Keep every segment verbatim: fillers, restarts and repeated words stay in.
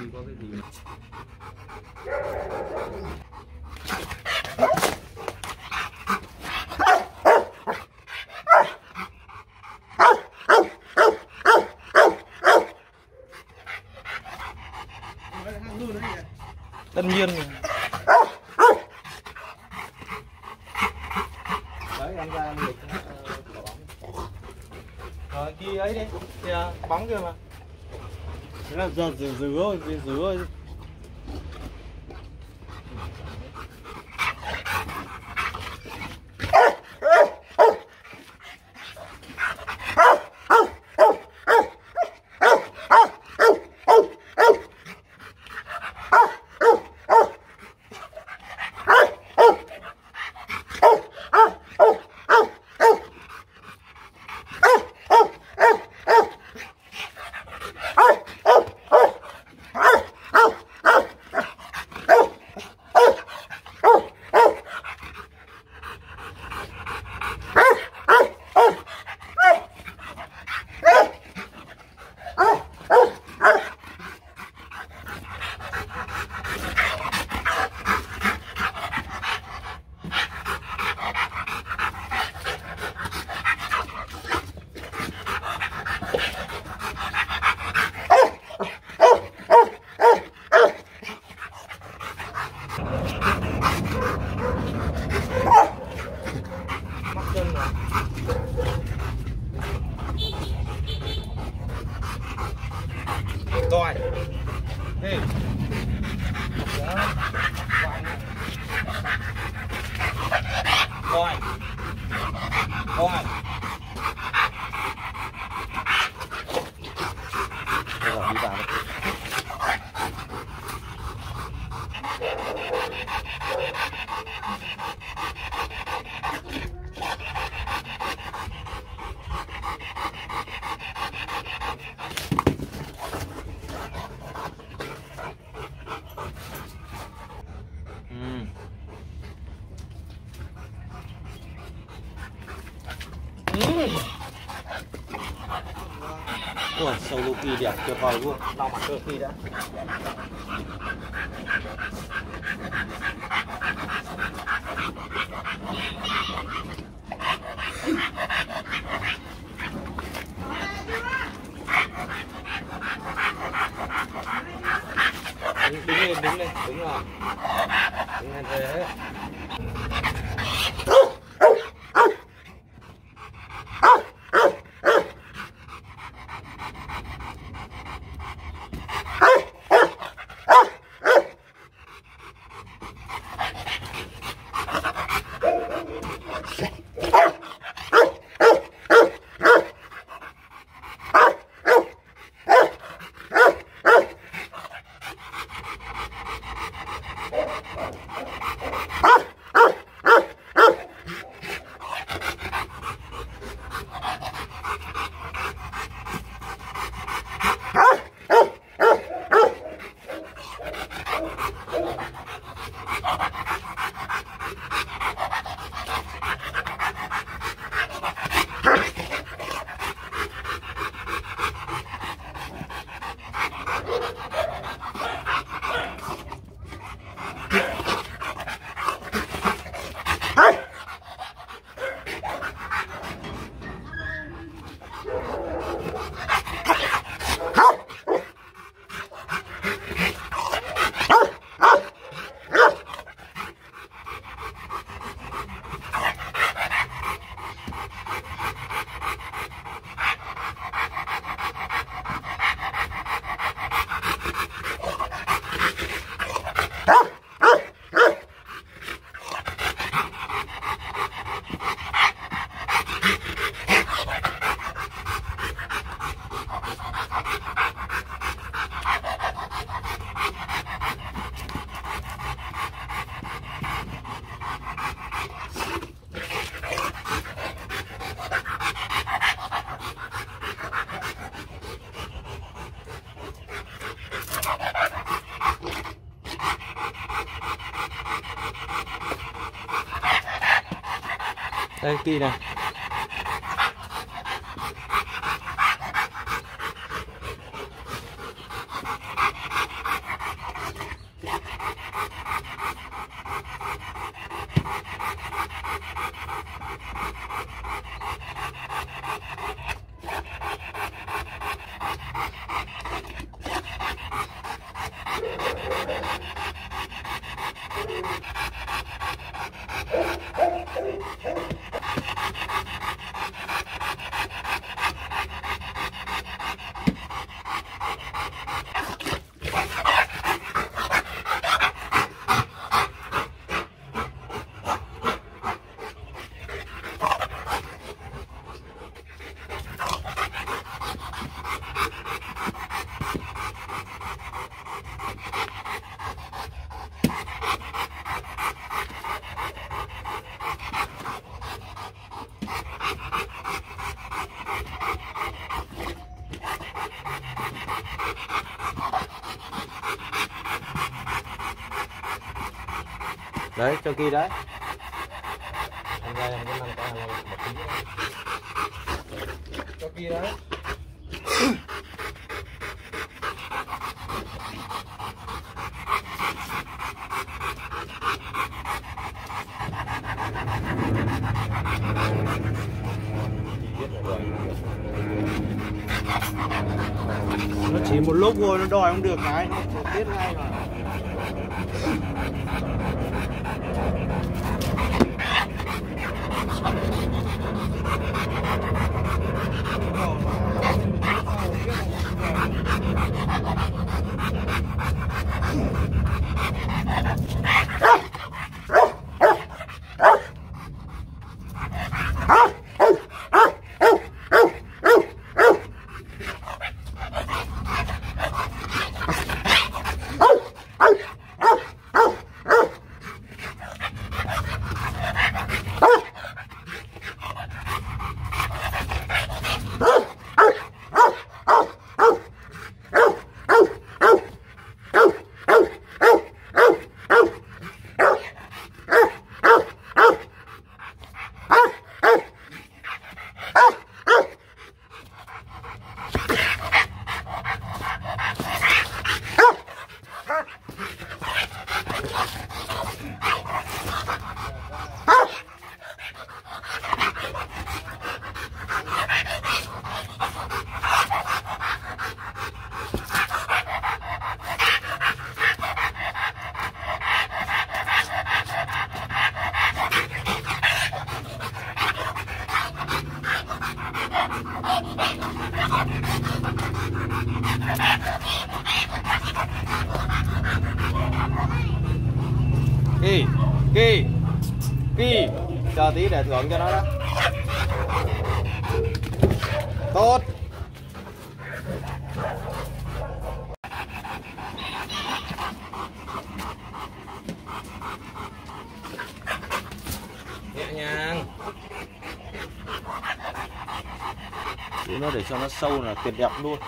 Loki có cái gì. Tất nhiên rồi. Đấy em ra lịch Rồi kia ấy đi, kìa bóng kia mà. Thế là giờ rửa rửa thôi, rửa rửa thôi. Rồi. Đi. Rồi. Rồi. bây giờ đi vào đây. Ủa, sầu Loki đẹp tuyệt vời luôn. Lau mặt Loki đã. Đứng, đứng lên, đứng lên, đứng rồi. Đứng lên thế. Đây kỳ này. Đấy, cho kia đấy. Em ra em cái năm cái này một tí. Cho kia đấy. Nó chỉ một lúc thôi nó đòi không được cái nó biết ngay mà. Kỳ, kỳ, kỳ. Chờ tí để thưởng cho nó đó. Tốt. Nhẹ nhàng. Giữ nó để cho nó sâu là tuyệt đẹp luôn.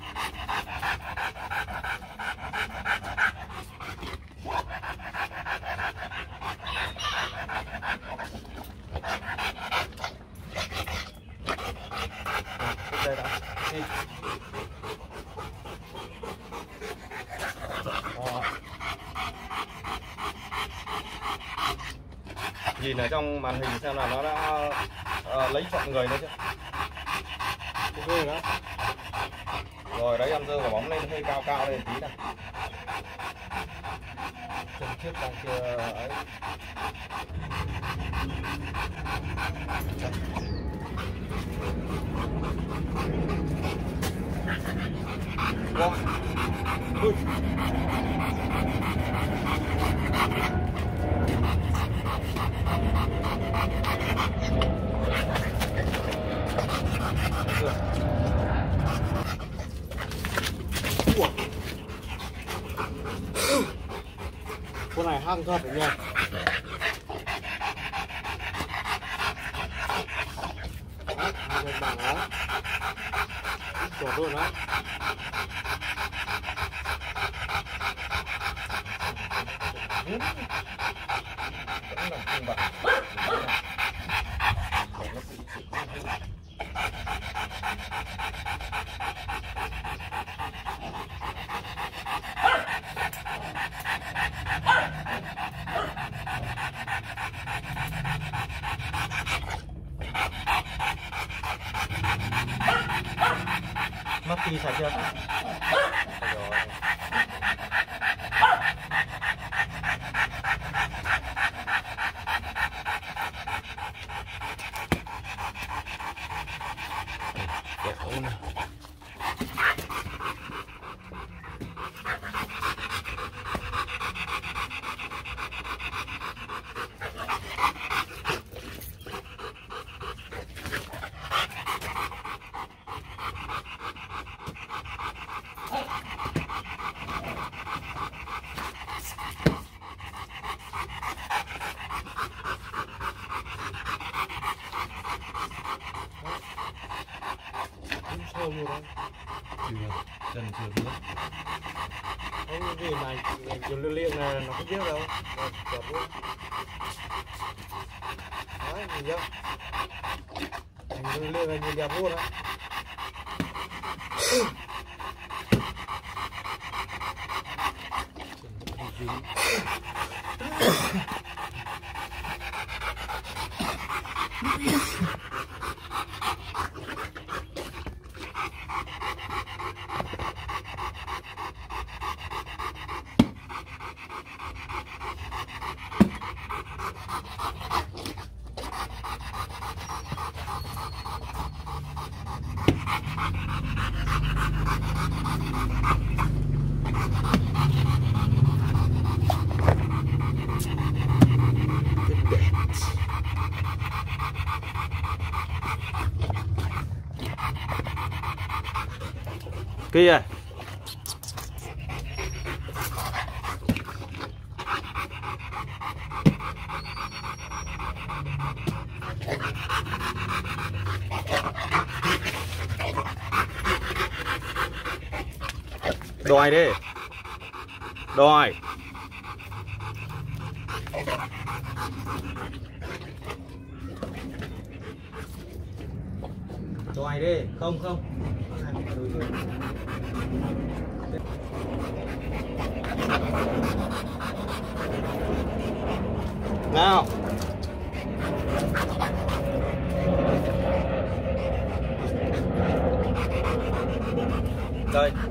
Nhìn ở trong màn hình xem là nó đã uh, lấy trọn người nữa chứ. Okay đó. Rồi đấy, em dơ quả bóng lên hơi cao cao lên tí này. Chân trước đang chưa ấy. Wow. Ui. Con này hăng thật đấy nha. Đấy, hai bên bằng đó. Chuột luôn đó. Mất kỳ sạch chưa? Rồi. Sâu luôn đấy. Chân chưa biết. Cái gì mà kiểu liên liên là nó không biết đâu. Rồi, chọt luôn. Đấy, nhìn chưa? Anh liên liên là nhìn đẹp luôn á. Kia đòi đi, đòi đòi đi, không không nào đây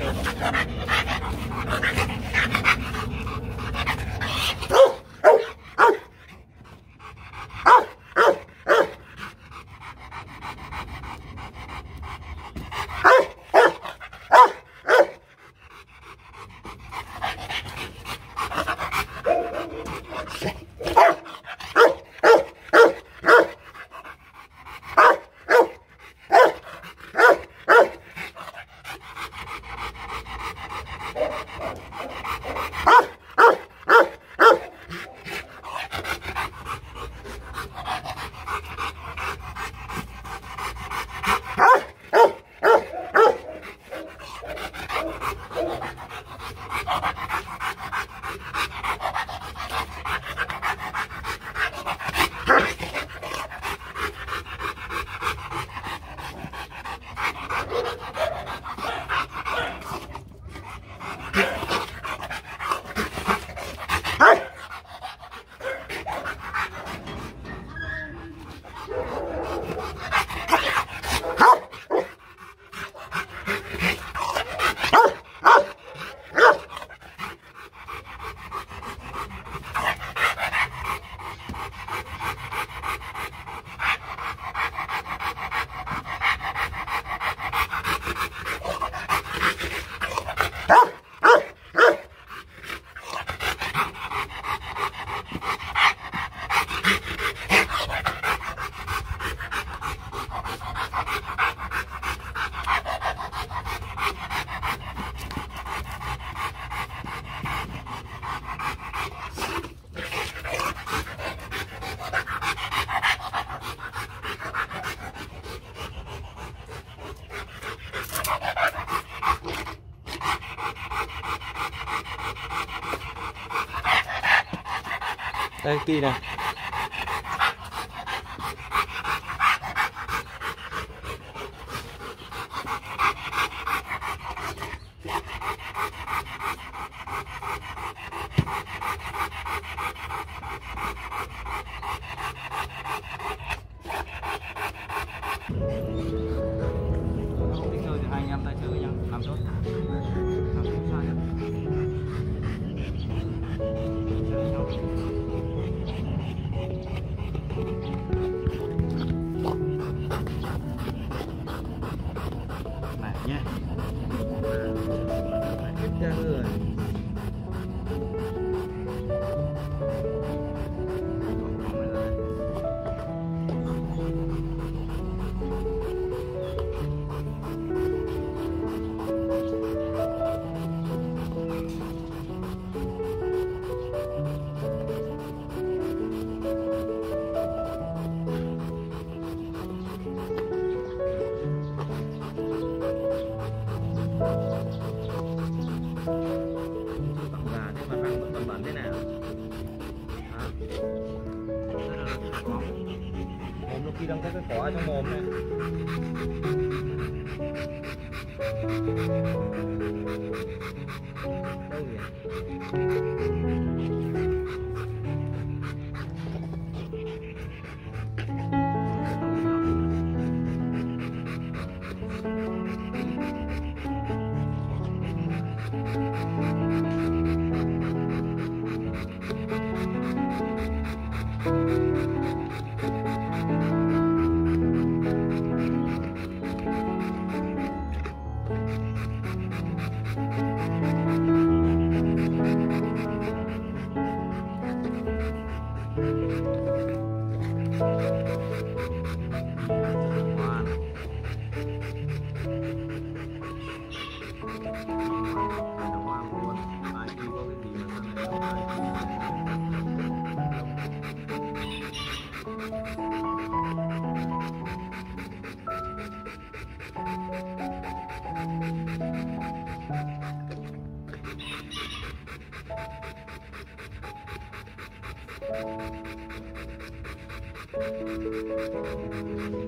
đây kỳ này không thích chơi thì hai anh em ta chơi với nhau làm tốt. Nhé. Ra người. khóa trong mồm này. Đâu nhỉ? Thank you.